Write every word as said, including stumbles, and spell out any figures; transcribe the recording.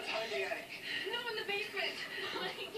Let's hide in the attic. No, in the basement. Please.